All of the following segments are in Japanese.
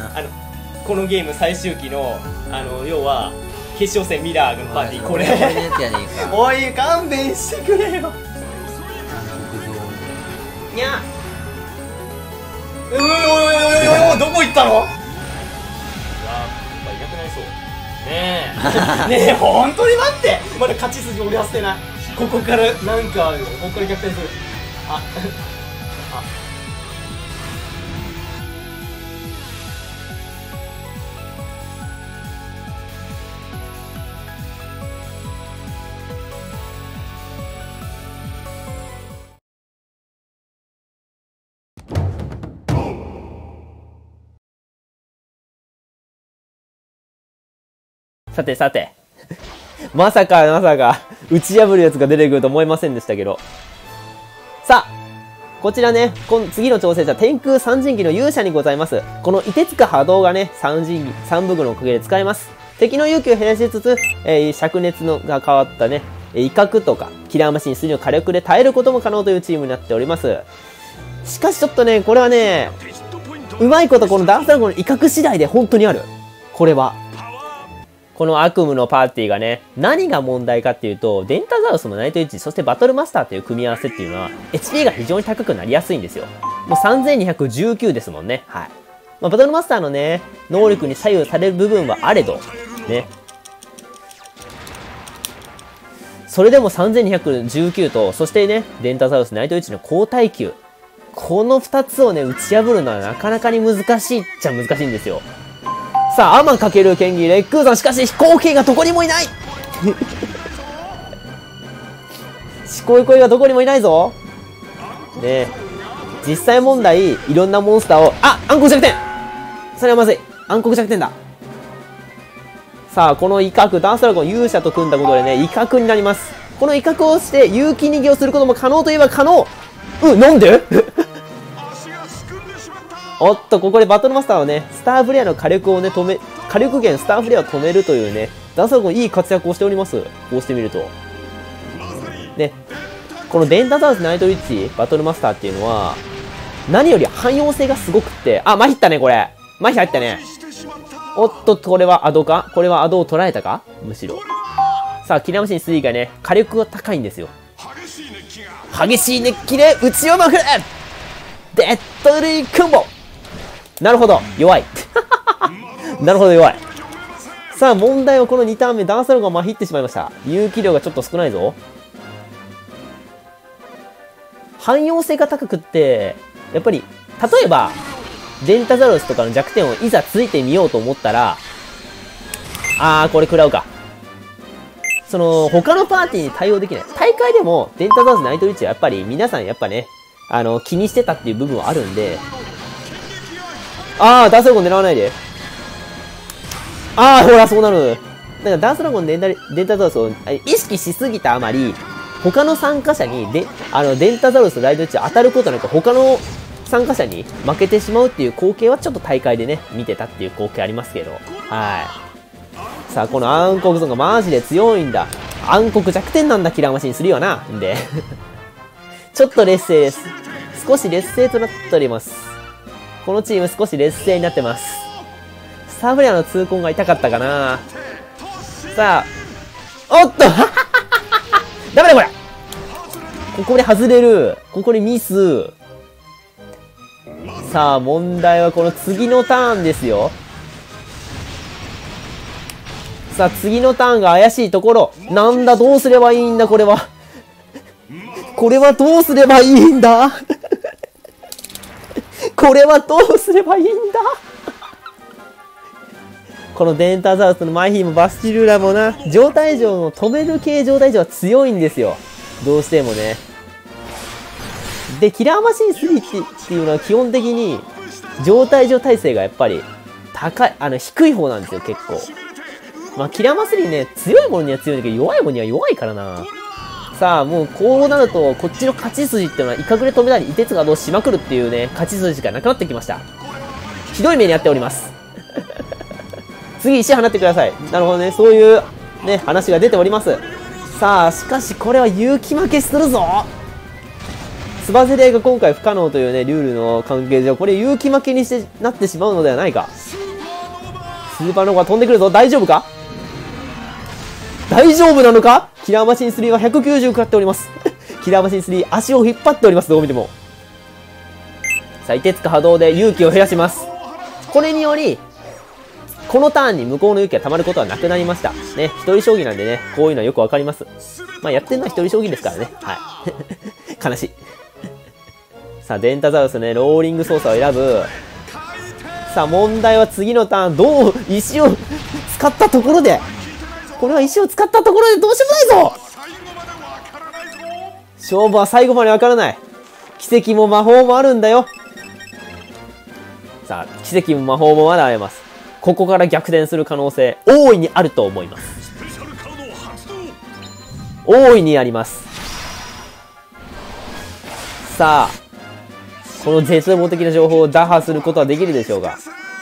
このゲーム最終期の要は決勝戦ミラーのパーティー、これおい勘弁してくれよ。にゃどこ行ったの。いなくなりそうねえねえ、本当に待って、まだ勝ち筋俺は捨てない。ここからなんかここから逆転する。あさてさてまさか打ち破るやつが出てくると思いませんでしたけど、さあこちらね、次の挑戦者天空三神器の勇者にございます。この凍てつく波動がね、三武具のおかげで使えます。敵の勇気を減らしつつ、灼熱が変わったね、威嚇とかキラーマシン3の火力で耐えることも可能というチームになっております。しかしちょっとね、これはね、うまいことこのダースドラゴンの威嚇次第で本当にある。これは。この悪夢のパーティーがね、何が問題かっていうと、デンタザウスのナイトエッジ、そしてバトルマスターという組み合わせっていうのは、HP が非常に高くなりやすいんですよ。もう3219ですもんね。はい。まあ、バトルマスターのね、能力に左右される部分はあれど、ね。それでも3219と、そしてね、デンタザウスナイトエッジの高耐久。この2つをね、打ち破るのはなかなかに難しいっちゃ難しいんですよ。さあ、アーマン×剣技、レックーザン、しかし飛行機がどこにもいない飛行機がどこにもいないぞ。ねえ。実際問題、いろんなモンスターを、暗黒弱点。それはまずい。暗黒弱点だ。さあ、この威嚇、ダースドラゴン勇者と組んだことでね、威嚇になります。この威嚇をして、有機逃げをすることも可能といえば可能。なんでおっと、ここでバトルマスターはね、スターフレアの火力をね、火力源スターフレアを止めるというね、ダースドラゴンいい活躍をしております。こうしてみると。ね、このデンタザウスナイトウィッチ、バトルマスターっていうのは、何より汎用性がすごくって、麻痺ったね、これ。麻痺入ったね。おっと、これはアドか？これはアドを捉えたか？むしろ。さあ、キラーマシン3がね、火力が高いんですよ。激しい熱気で打ちをまくる！デッドリーコンボ！なるほど、弱い。なるほど、弱い。さあ、問題はこの2ターン目、ダースドラゴンが麻痺ってしまいました。有機量がちょっと少ないぞ。汎用性が高くって、やっぱり、例えば、デンタザウルスとかの弱点をいざついてみようと思ったら、これ食らうか。他のパーティーに対応できない。大会でも、デンタザウルスナイトリッチはやっぱり、皆さんやっぱね、気にしてたっていう部分はあるんで、ダースドラゴン狙わないで。ほら、そうなる。だからダースドラゴンデンタザウルスを意識しすぎたあまり、他の参加者にデンタザウルスとライドエッジ当たることなく、他の参加者に負けてしまうっていう光景はちょっと大会でね、見てたっていう光景ありますけど。はい。さあ、この暗黒ゾーンがマジで強いんだ。暗黒弱点なんだ、キラーマシン3はな。んで。ちょっと劣勢です。少し劣勢となっております。このチーム少し劣勢になってます。スターフレアの痛恨が痛かったかな。さあ、おっとダメだこれ。ここで外れる。ここでミス。さあ、問題はこの次のターンですよ。さあ、次のターンが怪しいところ。なんだ、どうすればいいんだ、これは。これはどうすればいいんだこれはどうすればいいんだこのデンタザウスのマイヒーもバスチルラもな、状態上の止める系状態上は強いんですよ。どうしてもね。で、キラーマシン3っていうのは基本的に、状態上耐性がやっぱり、低い方なんですよ、結構。まあ、キラーマ3ね、強いものには強いんだけど、弱いものには弱いからな。さあ、もうこうなると、こっちの勝ち筋っていうのは、威嚇で止めたり、凍てつがどうしまくるっていうね、勝ち筋しかなくなってきました。ひどい目に遭っております。次、石放ってください。なるほどね、そういう、ね、話が出ております。さあ、しかしこれは勇気負けするぞ。 つばぜり合いが今回不可能というね、ルールの関係上、これ勇気負けになってしまうのではないか。スーパーノーバー飛んでくるぞ。大丈夫か？大丈夫なのか？キラーマシン3は190食らっております。キラーマシン3、足を引っ張っております、どう見ても。さあ、凍てつく波動で勇気を減らします。これにより、このターンに向こうの勇気が溜まることはなくなりました。ね、一人将棋なんでね、こういうのはよくわかります。まあ、やってるのは一人将棋ですからね。はい。悲しい。さあ、デンタザウルスね、ローリング操作を選ぶ。さあ、問題は次のターン、どう、石を使ったところで、これは石を使ったところでどうしようもないぞ。勝負は最後までわからない。奇跡も魔法もあるんだよ。さあ、奇跡も魔法もまだあります。ここから逆転する可能性、大いにあると思います。大いにあります。さあ、この絶望的な情報を打破することはできるでしょうか。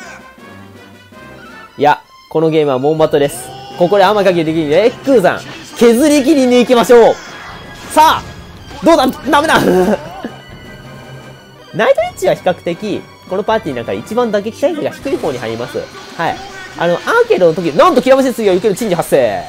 いや、このゲームはモンバトです。ここで天影できるレックーさん、削り切りに行きましょう。さあ、どうだ、ダメだナイトリッチは比較的、このパーティーの中で一番打撃耐性が低い方に入ります。はい。アーケードの時、なんとキラマシスが受ける珍事発生。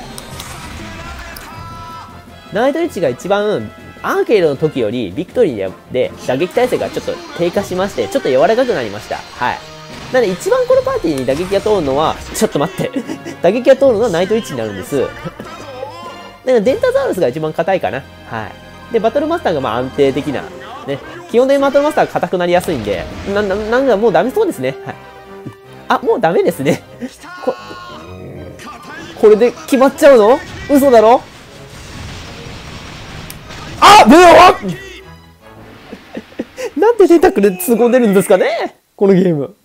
ナイトリッチが一番、アーケードの時よりビクトリーで打撃耐性がちょっと低下しまして、ちょっと柔らかくなりました。はい。なので一番このパーティーに打撃が通るのは、ちょっと待って。打撃が通るのはナイトリッチになるんです。だからデンタザウルスが一番硬いかな。はい。で、バトルマスターがまあ安定的な。ね。基本的にバトルマスターが硬くなりやすいんで、なんかもうダメそうですね。はい。あ、もうダメですね。これで決まっちゃうの？嘘だろ？あ！出よなんで出たくで都合出るんですかね？このゲーム。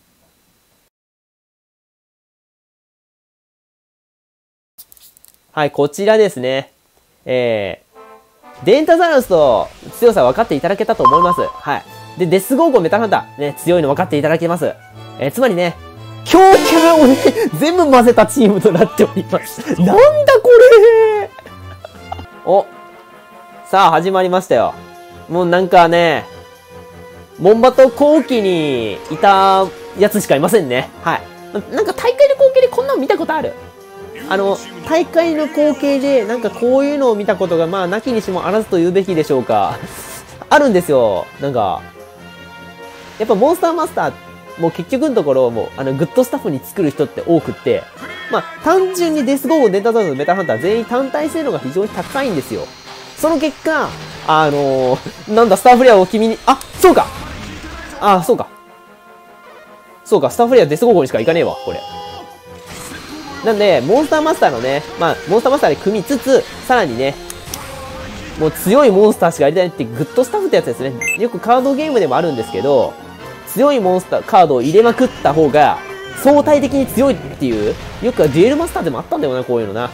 はい、こちらですね。デンタザウルスと強さ分かっていただけたと思います。はい。で、デスゴーゴンメタルハンター。ね、強いの分かっていただけます。つまりね、強キャラをね、全部混ぜたチームとなっております。なんだこれお。さあ、始まりましたよ。もうなんかね、モンバト後期にいたやつしかいませんね。はい。なんか大会の光景でこんなの見たことある。大会の光景で、なんかこういうのを見たことが、まあ、なきにしもあらずと言うべきでしょうか。あるんですよ。なんか、やっぱモンスターマスター、もう結局のところ、もう、グッドスタッフに作る人って多くって、まあ、単純にデスゴーゴン、デンタザウルス、メタルハンター全員単体性能が非常に高いんですよ。その結果、なんだ、スターフレアを君に、あ、そうかそうか。そうか、スターフレアデスゴーゴンにしかいかねえわ、これ。なんで、モンスターマスターのね、まあ、モンスターマスターで組みつつ、さらにね、もう強いモンスターしかやりたいってグッドスタッフってやつですね。よくカードゲームでもあるんですけど、強いモンスター、カードを入れまくった方が、相対的に強いっていう、よくデュエルマスターでもあったんだよな、こういうのな。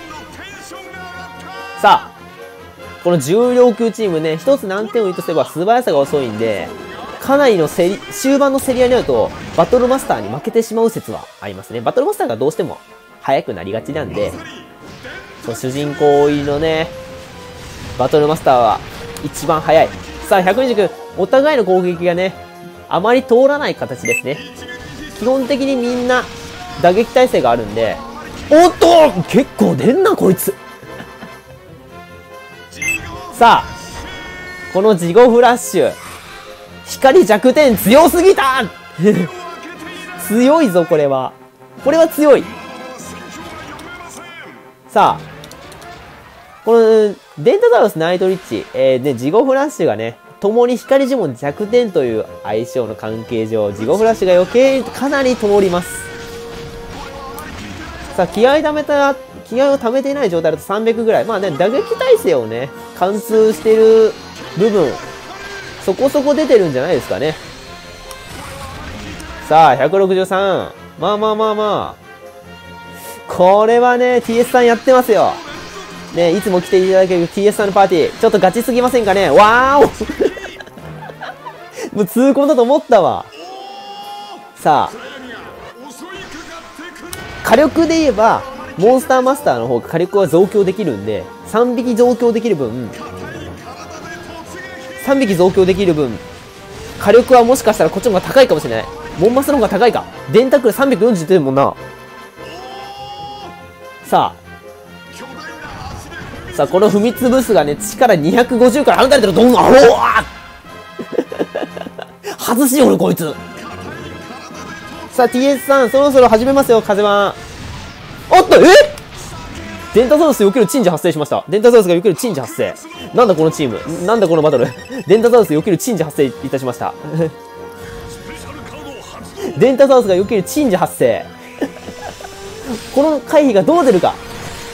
さあ、この重量級チームね、一つ難点を言うとすれば素早さが遅いんで、かなりの終盤の競り合いになると、バトルマスターに負けてしまう説はありますね。バトルマスターがどうしても速くなりがちなんで、そう、主人公入りのね、バトルマスターは一番速い。さあ、120君、お互いの攻撃がね、あまり通らない形ですね。基本的にみんな打撃耐性があるんで、おっと結構出んな、こいつ。さあ、このジゴフラッシュ。光弱点強すぎた強いぞ、これは。これは強い。さあ、この、デンタザウルス、ナイトリッチ、で、ジゴフラッシュがね、共に光呪文弱点という相性の関係上、ジゴフラッシュが余計かなり通ります。さあ、気合を溜めていない状態だと300ぐらい。まあね、打撃耐性をね、貫通している部分、そこそこ出てるんじゃないですかね。さあ、163。まあ。これはね、TS さんやってますよ。ね、いつも来ていただける TS さんのパーティー。ちょっとガチすぎませんかね。わーおもう痛恨だと思ったわ。さあ。火力で言えば、モンスターマスターの方が火力は増強できるんで、3匹増強できる分、3 3匹増強できる分、火力はもしかしたらこっちの方が高いかもしれない。モンマスの方が高いか。電タックル340出てるもんな。さあ、この踏み潰すがね、力250から離れてると思う。あろう外しよる、こいつ。さあ、TS さん、そろそろ始めますよ、風は。おっと、デンタサウルス避ける珍事発生しました。デンタサウルスが避ける珍事発生。なんだこのチーム。なんだこのバトル。デンタサウルス避ける珍事発生いたしました。デンタサウルスが避ける珍事発生。この回避がどう出るか。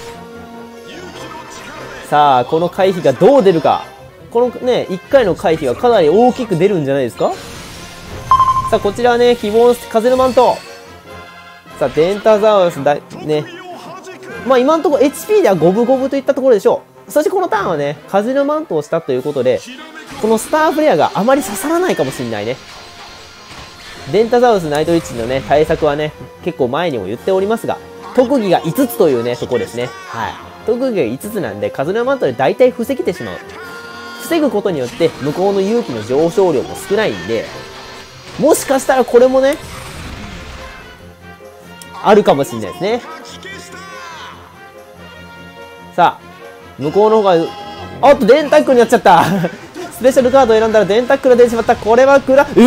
さあ、この回避がどう出るか。このね、1回の回避はかなり大きく出るんじゃないですか。さあ、こちらはね、希望風のマント。さあ、デンタサウルスだ、ね。まあ今のところ HP では五分五分といったところでしょう。そしてこのターンはね、風のマントをしたということで、このスターフレアがあまり刺さらないかもしれないね。デンタサウルスナイトリッチのね、対策はね、結構前にも言っておりますが、特技が5つというね、ところですね。はい。特技が5つなんで、風のマントで大体防げてしまう。防ぐことによって、向こうの勇気の上昇量も少ないんで、もしかしたらこれもね、あるかもしれないですね。さあ、向こうの方が、おっと、デンタックルになっちゃった。スペシャルカードを選んだらデンタックルが出てしまった。これは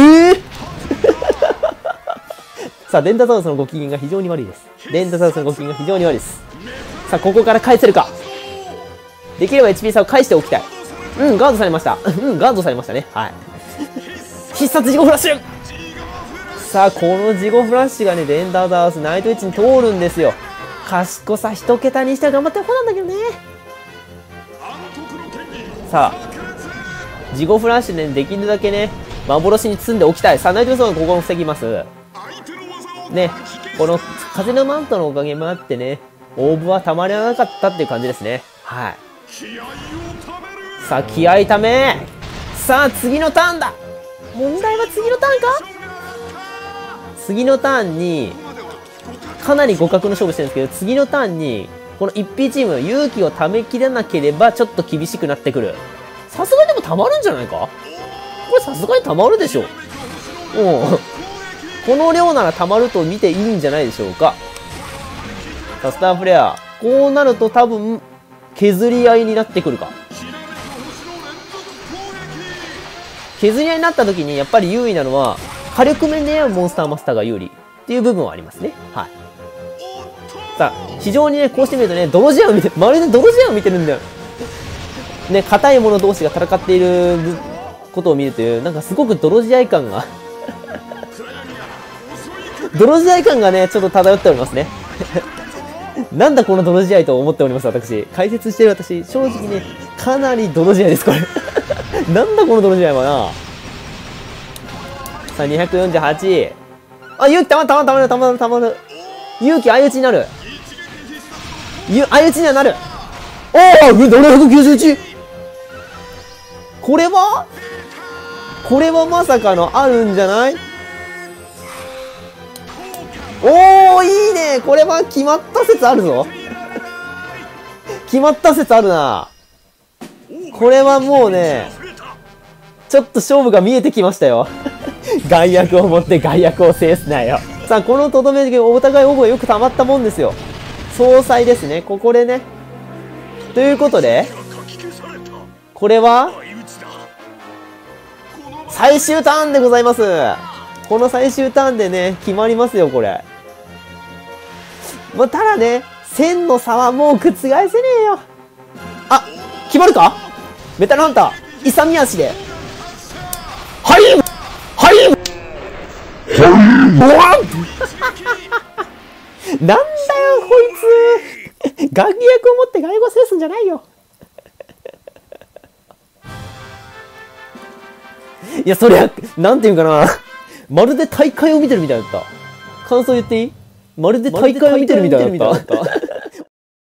さあ、デンタサウルスのご機嫌が非常に悪いです。デンタサウルスのご機嫌が非常に悪いです。さあ、ここから返せるか。できれば HP 差を返しておきたい。ガードされました。ガードされましたね。はい。必殺事後フラッシュ。さあ、この事後フラッシュがね、デンタサウルスナイトエッジに通るんですよ。賢さ一桁にしては頑張ってる方なんだけどね。さあ、事後フラッシュね、できるだけね、幻に積んでおきたい。さあ、ナイト予想がここを防ぎます。ね、この風のマントのおかげもあってね、オーブはたまらなかったっていう感じですね。はい。さあ、気合ため。さあ、次のターンだ。問題は次のターンか。次のターンに、かなり互角の勝負してるんですけど、次のターンに、この 1P チームの勇気をためきれなければ、ちょっと厳しくなってくる。さすがにでもたまるんじゃないか。これさすがにたまるでしょ。この量ならたまると見ていいんじゃないでしょうか。さあ、スターフレア。こうなると多分、削り合いになってくるか。削り合いになった時に、やっぱり優位なのは、火力面でモンスターマスターが有利っていう部分はありますね。はい。さあ、非常にね、こうしてみるとね、泥仕合を見て、まるで泥仕合を見てるんだよ。ね、硬い者同士が戦っていることを見るという、なんかすごく泥仕合感が泥仕合感がね、ちょっと漂っておりますね。なんだこの泥仕合と思っております、私。解説してる私、正直ね、かなり泥仕合です、これ。なんだこの泥仕合はな。さあ、248。あ、勇気たまる。勇気相打ちになる。相打ちにはなる。おー、791。これはまさかのあるんじゃない？おー、いいね。これは決まった説あるぞ。決まった説あるな。これはもうね、ちょっと勝負が見えてきましたよ。害悪を持って害悪を制すなよ。さあ、このとどめでお互いオーブがよく溜まったもんですよ。総裁ですね。ここでね。ということで、これは、最終ターンでございます。この最終ターンでね、決まりますよ、これ。まあ、ただね、1000の差はもう覆せねえよ。あ、決まるか？メタルハンター、勇み足で。なんだよ、こいつ。楽役を持って外語制すんじゃないよ。いや、そりゃ、なんていうかな。まるで大会を見てるみたいだった。感想言っていい？まるで大会を見てるみたいだった。